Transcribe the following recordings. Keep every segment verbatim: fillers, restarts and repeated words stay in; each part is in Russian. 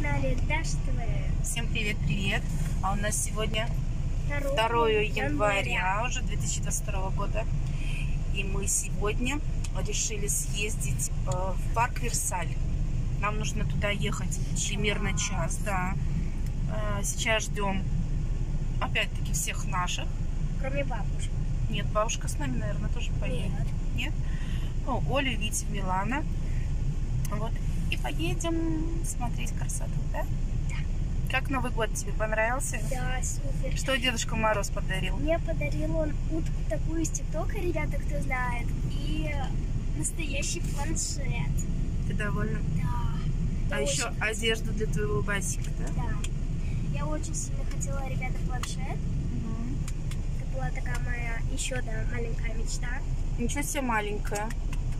канале Даша ТВ. Всем привет-привет! А у нас сегодня второе января уже две тысячи двадцать второго года. И мы сегодня решили съездить э, в парк Версаль. Нам нужно туда ехать примерно час, да. Э, сейчас ждем опять-таки всех наших. Кроме бабушки. Нет, бабушка с нами, наверное, тоже поедет. Нет? Нет? Ну, Оля, Витя, Милана. Вот. И поедем смотреть красоту, да? Да. Как Новый год тебе понравился? Да, супер. Что Дедушка Мороз подарил? Мне подарил он утку такую из ТикТока, ребята, кто знает, и настоящий планшет. Ты довольна? Да. А Я еще очень... одежду для твоего басика, да? Да. Я очень сильно хотела, ребята, планшет. Угу. Это была такая моя еще, да, маленькая мечта. Ничего себе маленькая.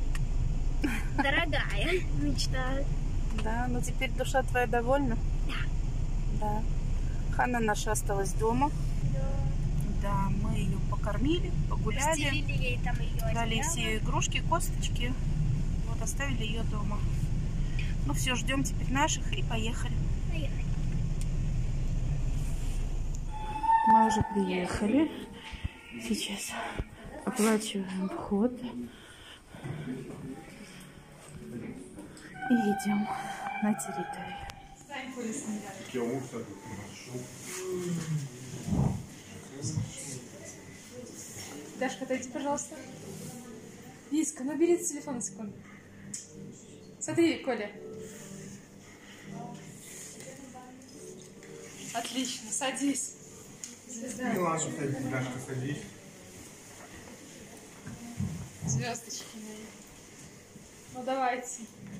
Дорогая мечта. Да, но теперь душа твоя довольна? Да. Да. Ханна наша осталась дома. Да. Да, мы ее покормили, погуляли. Стелили ей там ее Дали одеяло. все игрушки, косточки. Вот, оставили ее дома. Ну все, ждем теперь наших и поехали. Поехали. Мы уже приехали. Сейчас оплачиваем вход. И идем на территорию. Дашка, отойди, пожалуйста. Лизка, ну бери телефон на секунду. Смотри, Коля. Отлично, садись. Звезда. Милаша, Дашка, садись. Звездочки мои. Ну давайте.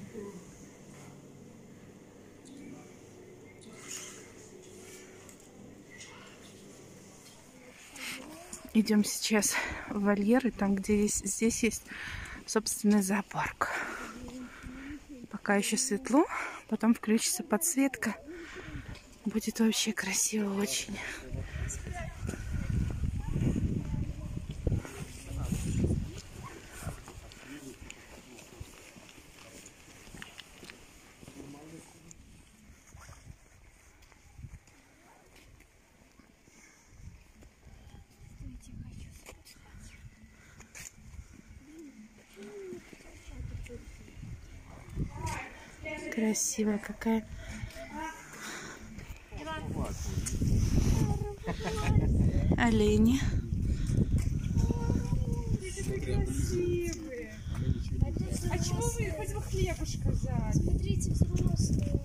Идем сейчас в вольеры, там, где есть, здесь есть собственный зоопарк. Пока еще светло, потом включится подсветка. Будет вообще красиво очень. Красивая какая. Олени. А чего вы хоть бы хлебушка взять? Смотрите, взрослые.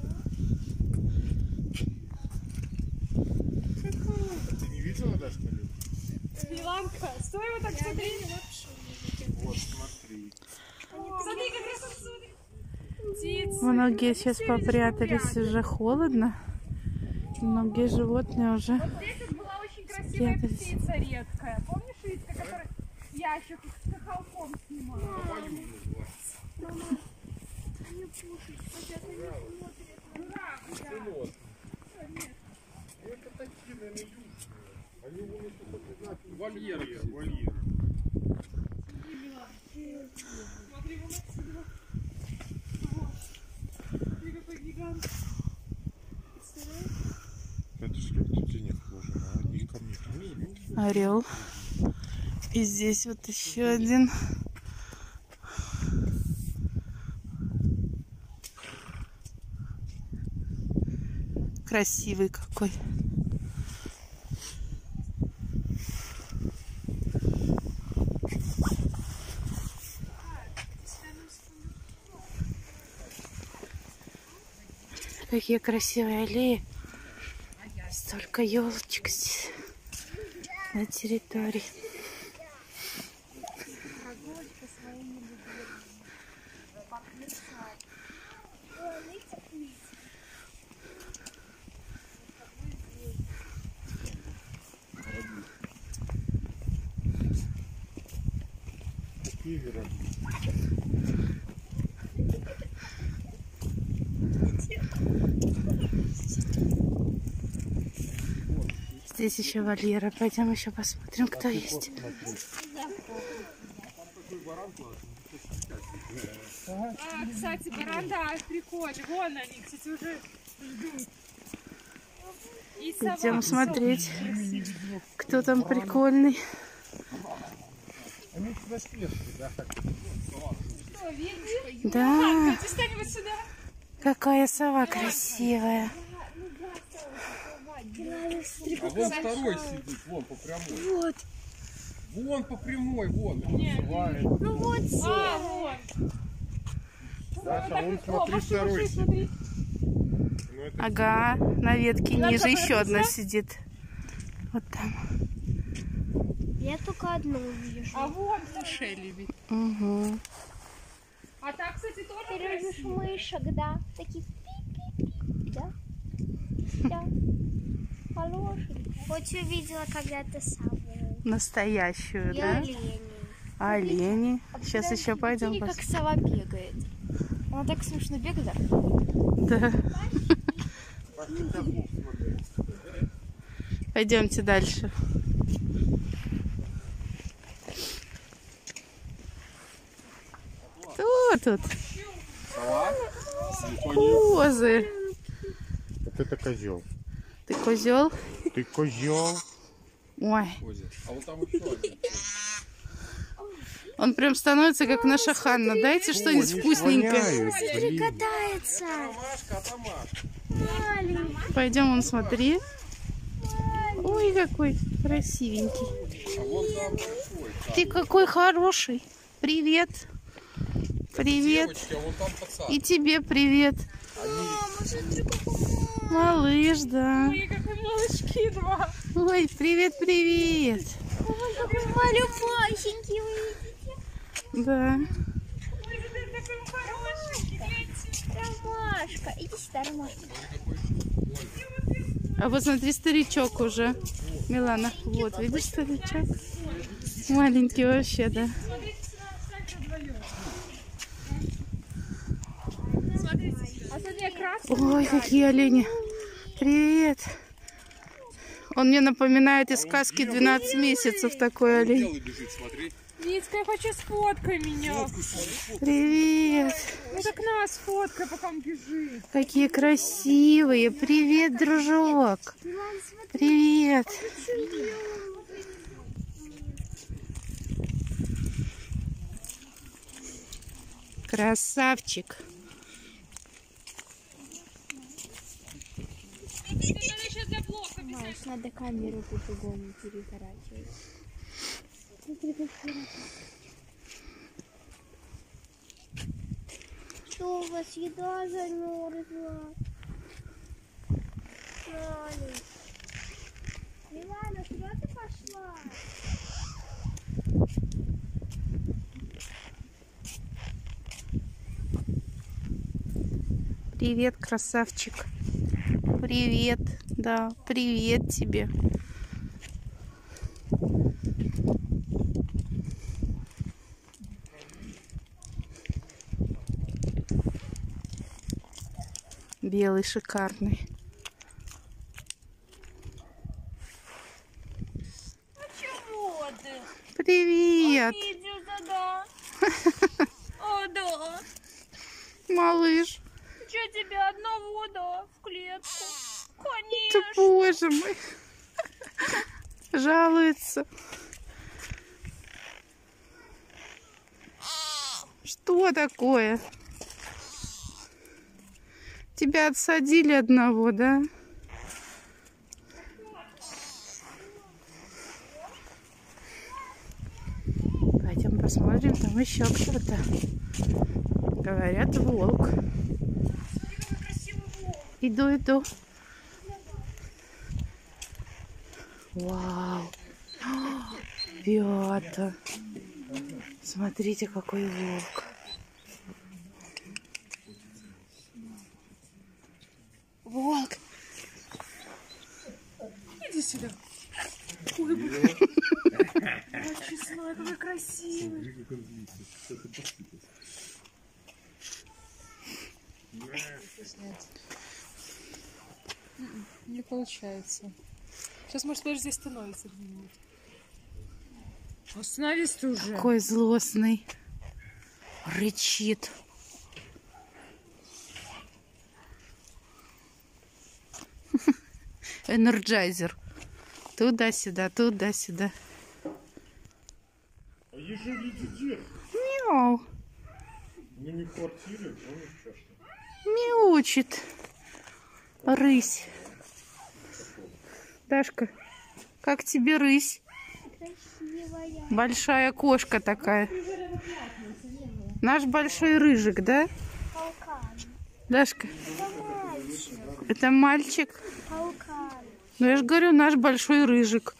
Ты не видела, Дашка? Миланка, стой вот так, смотри. Вот, смотри. Смотри, как раз отсюда. Птицы. Многие сейчас попрятались, уже холодно. Многие животные уже Вот здесь вот была очень красивая спрятались. птица редкая. Помнишь, Ритка, которая ящик с хохолком снимала? Это такие, наверное, южные. Они умеют только вольеры. Вольеры. Смотри, вон отсюда. Смотри, какой гигант. Это же как-то денег похоже на одних камнях. орел. И здесь вот еще один. Красивый какой. Какие красивые аллеи. Столько елочек здесь на территории. Прогулочка своими любимыми. Парк Версаль. Ой, ныть-ныть. Какие города? Здесь еще вольеры. Пойдем еще посмотрим, кто есть. А, кстати, баран, да, прикольно. Вон они, кстати, уже Идем смотреть, кто там прикольный. Да, какая сова красивая. А вон второй сидит, вон по прямой. Вот. Вон по прямой, вон. Ну вот А, вот. Даша, вон смотри, второй сидит. Ну, это Ага, на ветке ниже еще одна сидит. Вот там. я только одну вижу. А вон Шелли. Угу. А так, кстати, тоже Ты любишь красиво. мышек, да? Такие пи-пи-пи, да? Да. Хороший. Хоть увидела когда-то сову. Настоящую, И да? оленей. Олени. Сейчас Подожди, еще пойдем. смотри, пос- как сова бегает. Она так смешно бегает, да? Да. Пойдемте дальше. Кто тут? сова. Козы. Вот это козел. Ты козел? Ты козел. Ой, А вот там еще один. он прям становится как наша Ханна. Дайте что-нибудь вкусненькое. Смотри, катается. Машка, а там Машка. Маленький. Пойдем, он смотри. Ой, какой красивенький. А вон там большой. Ты какой хороший. Привет. Привет. Девочки, а вон там пацан. И тебе привет. Малыш, да. Ой, какой малышки два. Ой, привет, привет. Какой малюпасенький, вы видите? Да. Ой, ты такой хороший, гляньте. Ромашка. Иди сюда, Ромашка. А вот смотри, старичок уже. Милана, вот, видишь, старичок? Маленький вообще, да. А смотри, красный. Ой, какие олени. Привет. Он мне напоминает из сказки двенадцать месяцев такой олень. Белый бежит, смотри. Витька, я хочу сфоткай меня. Привет. Ну так на, сфоткай, пока он бежит. Какие красивые. Привет, дружок. Привет. Красавчик. Маш, надо камеру по-другому переворачивать. Что у вас, еда замерзла? Милана, куда ты пошла? Привет, красавчик. Привет. Да, привет тебе. Белый, шикарный. Чего ты? Привет, Обиделся, да? О, да. малыш. Че тебе одного, да, в клетку? Ты, Конечно. боже мой. Жалуется. Что такое? Тебя отсадили одного, да? Пойдем посмотрим, там еще кто-то. Говорят, волк. Иду, иду. Вау. Ребята. Смотрите, какой волк. Волк. Иди сюда. Ой, блин. Ой, честной, какой красивый. Не получается. Сейчас, может, подожди, здесь становится. Остановись ты уже. Какой злостный. Рычит. Энерджайзер. Туда-сюда, туда-сюда. А ежели где? Мяу. Ну не в квартире, но не в чашке. Мяучит. Рысь. Дашка, как тебе рысь? Красивая. Большая кошка такая. Наш большой рыжик, да? Полкан. Дашка, Это мальчик. это мальчик. Полкан. Ну я же говорю, наш большой рыжик.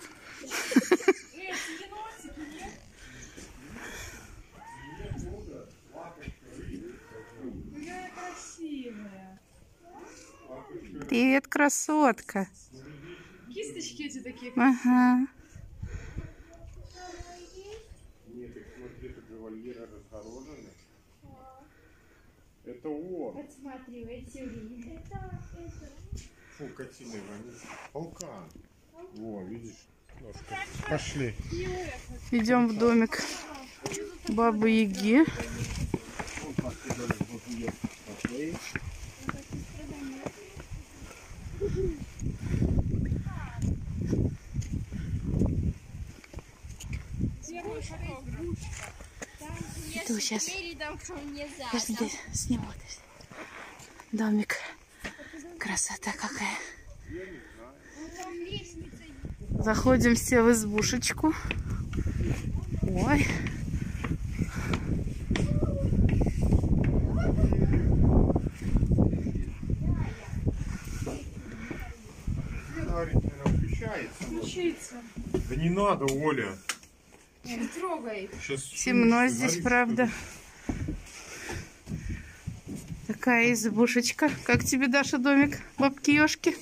Привет, красотка. Кисточки эти такие. Ага. Нет, так смотри, тут же вольеры разгорожены. Это о! Подсматривайте. Это, это. Фу, котиной вонит. Полкан. Во, видишь? Ножка. Пошли. Идем в домик Бабы Яги. Иду сейчас. Подожди, сниму. Домик. Красота какая. Заходим все в избушечку. Ой. Включиться. Да не надо, Оля. Не трогай. Сейчас Темно здесь, правда. Такая избушечка. Как тебе, Даша, домик бабки Ёшки?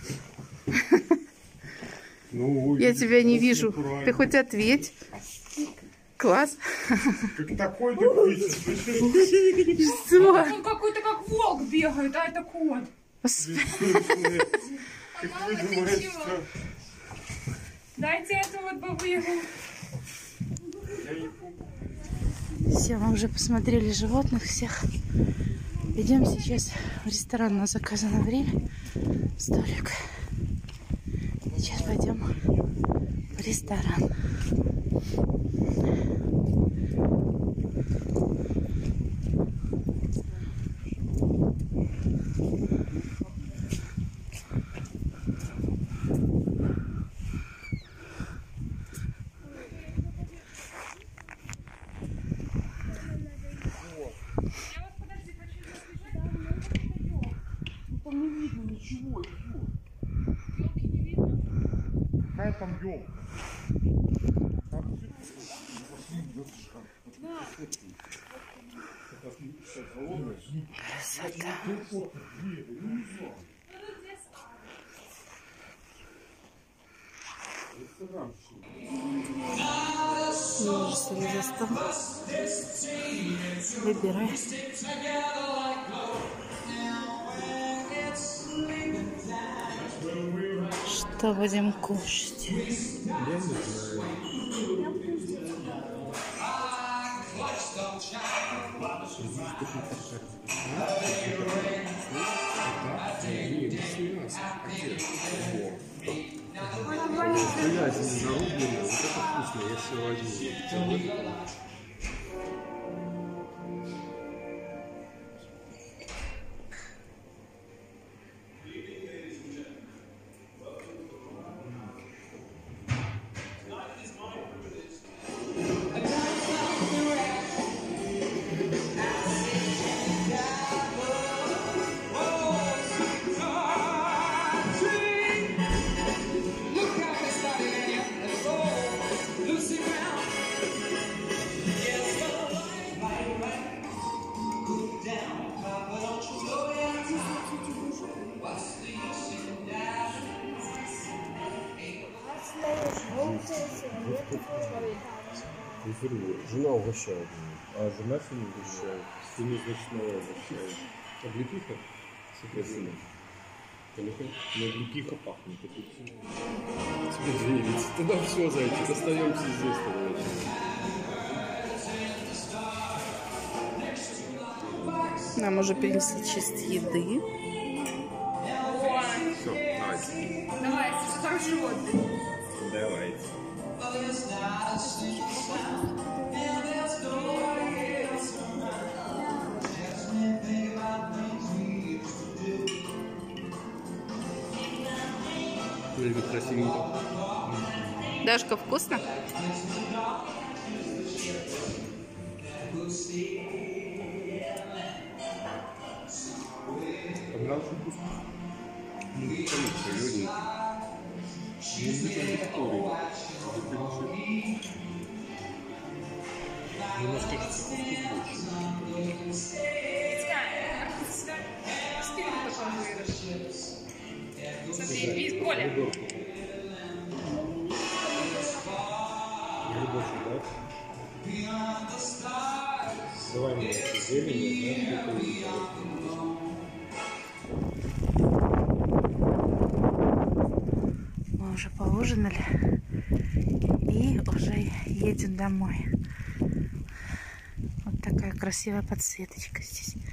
Ну, Я тебя не вижу. Ты хоть ответь. Класс. Как такой ты Что? Он какой-то как волк бегает, а это кот. Как вы думаете, что... Дайте эту вот Бабу Ягу. Все, мы уже посмотрели животных всех. Идем сейчас в ресторан на заказанное время. Столик. Сейчас пойдем в ресторан. Там не видно ничего, какая там елка? Красота. Мы уже сели за стол. Выбирай. Что будем кушать? Я не знаю. Говядина нарубленная, вот это вкусно, я все возьму. Жена угощает, а жена сегодня угощает. Сегодня, значит, новая угощает. Облепиха? Соответственно. Но облепиха пахнет. Тебе две яйца. Тогда все, зайчик, остаемся здесь. Нам уже принесли часть еды. Все, давайте. Давай, за хороший отдых. Давайте. Только красивенько. Дашка, вкусно? Понравился вкус? Ну, конечно, легенький. Музыка истории. Немножко вкус больше. Спину такой вырос. Смотри, видишь, Коля. Глубокий, да? Давай мне зелень, да, Мы уже поужинали и уже едем домой. Вот такая красивая подсветочка здесь.